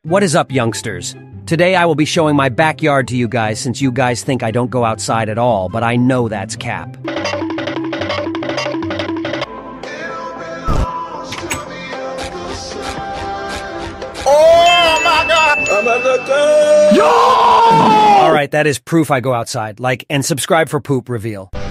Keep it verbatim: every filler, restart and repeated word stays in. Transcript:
What is up, youngsters? Today I will be showing my backyard to you guys since you guys think I don't go outside at all, but I know that's cap. Oh my god! I'm at the gun! Alright, that is proof I go outside. Like and subscribe for poop reveal.